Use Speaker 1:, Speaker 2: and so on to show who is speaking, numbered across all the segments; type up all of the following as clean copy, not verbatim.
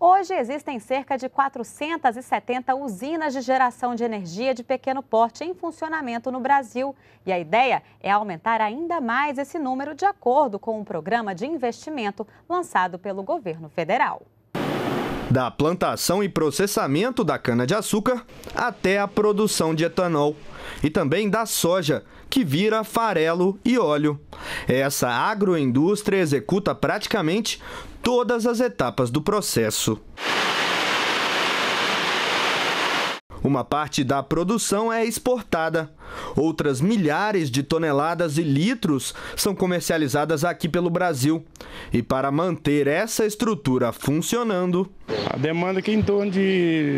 Speaker 1: Hoje existem cerca de 470 usinas de geração de energia de pequeno porte em funcionamento no Brasil. E a ideia é aumentar ainda mais esse número de acordo com um programa de investimento lançado pelo governo federal.
Speaker 2: Da plantação e processamento da cana-de-açúcar até a produção de etanol. E também da soja, que vira farelo e óleo. Essa agroindústria executa praticamente todas as etapas do processo. Uma parte da produção é exportada. Outras milhares de toneladas e litros são comercializadas aqui pelo Brasil. E para manter essa estrutura funcionando...
Speaker 3: A demanda aqui é em torno de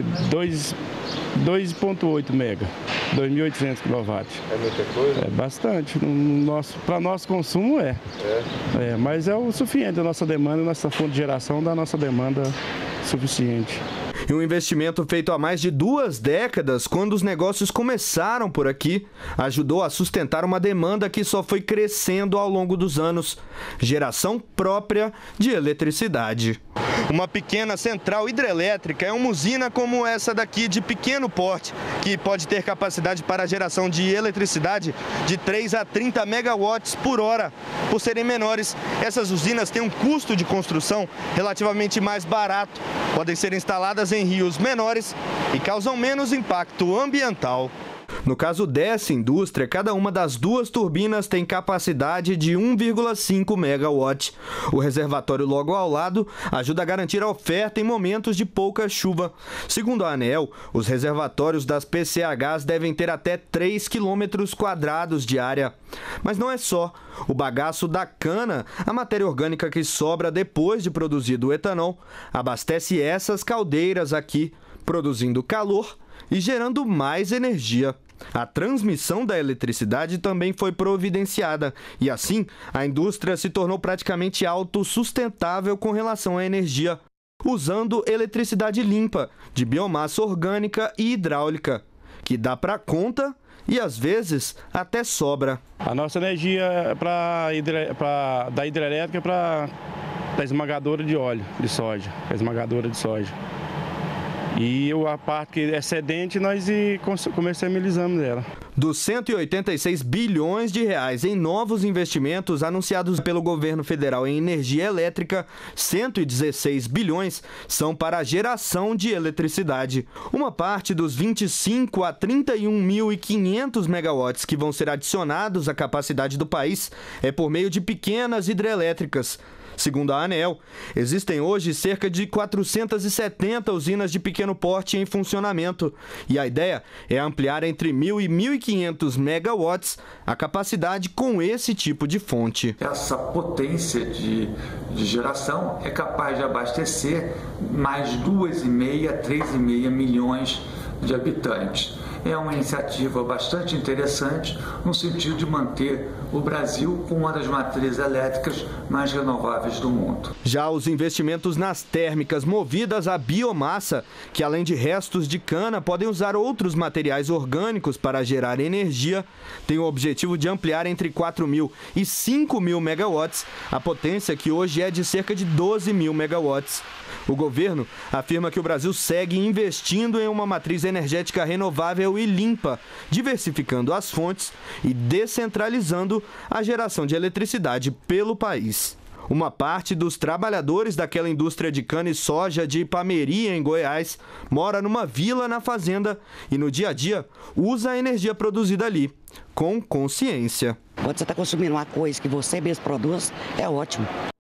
Speaker 3: 2,8 mega, 2.800 kW.
Speaker 4: É muita coisa?
Speaker 3: É bastante. Para nosso consumo mas é o suficiente. A nossa demanda, a nossa fonte de geração da nossa demanda suficiente.
Speaker 2: E um investimento feito há mais de 2 décadas, quando os negócios começaram por aqui, ajudou a sustentar uma demanda que só foi crescendo ao longo dos anos. Geração própria de eletricidade. Uma pequena central hidrelétrica é uma usina como essa daqui de pequeno porte, que pode ter capacidade para a geração de eletricidade de 3 a 30 megawatts por hora. Por serem menores, essas usinas têm um custo de construção relativamente mais barato, podem ser instaladas em rios menores e causam menos impacto ambiental. No caso dessa indústria, cada uma das 2 turbinas tem capacidade de 1,5 megawatt. O reservatório logo ao lado ajuda a garantir a oferta em momentos de pouca chuva. Segundo a ANEEL, os reservatórios das PCHs devem ter até 3 quilômetros quadrados de área. Mas não é só. O bagaço da cana, a matéria orgânica que sobra depois de produzido o etanol, abastece essas caldeiras aqui, produzindo calor e gerando mais energia. A transmissão da eletricidade também foi providenciada e, assim, a indústria se tornou praticamente autossustentável com relação à energia, usando eletricidade limpa, de biomassa orgânica e hidráulica, que dá para conta e, às vezes, até sobra.
Speaker 3: A nossa energia é da hidrelétrica para a esmagadora de óleo de soja, E a parte que é excedente, nós comercializamos ela.
Speaker 2: Dos 186 bilhões de reais em novos investimentos anunciados pelo governo federal em energia elétrica, 116 bilhões são para a geração de eletricidade. Uma parte dos 25 a 31.500 megawatts que vão ser adicionados à capacidade do país é por meio de pequenas hidrelétricas. Segundo a ANEEL, existem hoje cerca de 470 usinas de pequeno porte em funcionamento e a ideia é ampliar entre 1.000 e 1.500 megawatts a capacidade com esse tipo de fonte.
Speaker 5: Essa potência de geração é capaz de abastecer mais 2,5 a 3,5 milhões de habitantes. É uma iniciativa bastante interessante no sentido de manter o Brasil com uma das matrizes elétricas mais renováveis do mundo.
Speaker 2: Já os investimentos nas térmicas movidas a biomassa, que além de restos de cana podem usar outros materiais orgânicos para gerar energia, têm o objetivo de ampliar entre 4.000 e 5.000 megawatts a potência que hoje é de cerca de 12.000 megawatts. O governo afirma que o Brasil segue investindo em uma matriz energética renovável e limpa, diversificando as fontes e descentralizando a geração de eletricidade pelo país. Uma parte dos trabalhadores daquela indústria de cana e soja de Ipameri, em Goiás, mora numa vila na fazenda e no dia a dia usa a energia produzida ali, com consciência.
Speaker 6: Quando você está consumindo uma coisa que você mesmo produz, é ótimo.